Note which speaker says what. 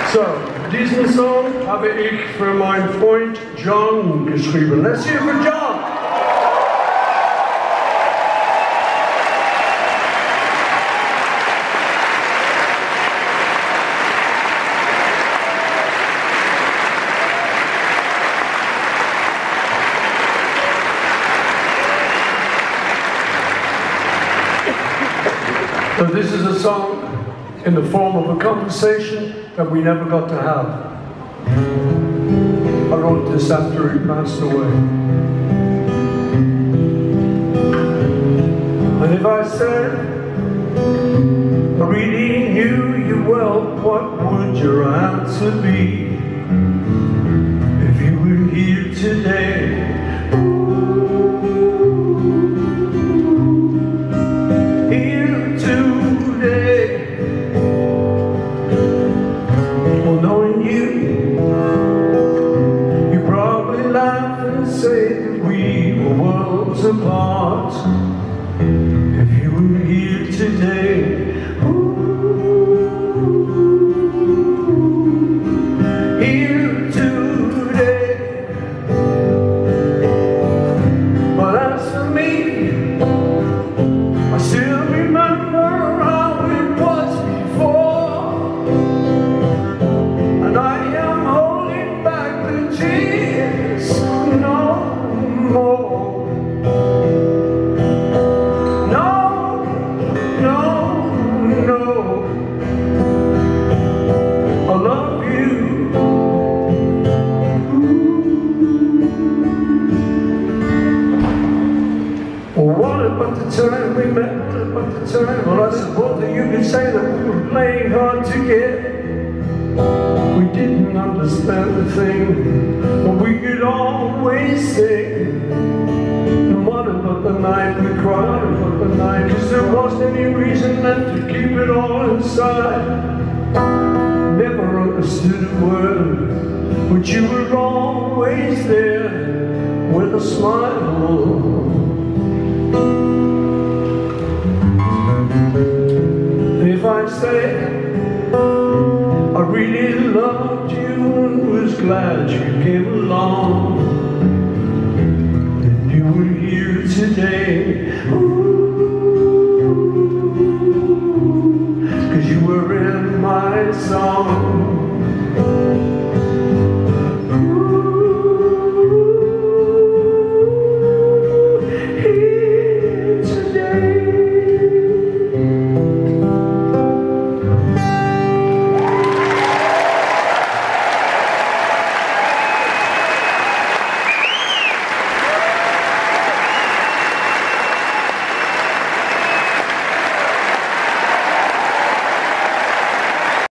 Speaker 1: So, diesen Song habe ich für meinen Freund John geschrieben. Let's hear it for John. So this is a song in the form of a conversation that we never got to have. I wrote this after he passed away. And if I said, I really knew you well, what would your answer be? If you were here today, say that we were worlds apart. If you were here today, here today. But as for me, I still remember how it was before, and I am holding back the tears. What about the time we met? What about the time? Well, I suppose that you could say that we were playing hard to get. We didn't understand the thing, but we could always sing. And what about the night we cried about the night? Cause there wasn't any reason left to keep it all inside. Never understood a word, but you were always there with a smile. If I say I really loved you and was glad you came along, and you were here today, cause you were in my song.